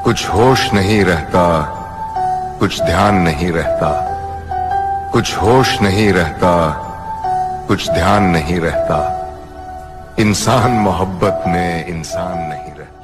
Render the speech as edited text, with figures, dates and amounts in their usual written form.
कुछ होश नहीं रहता, कुछ ध्यान नहीं रहता, कुछ होश नहीं रहता, कुछ ध्यान नहीं रहता। इंसान मोहब्बत में इंसान नहीं रहता।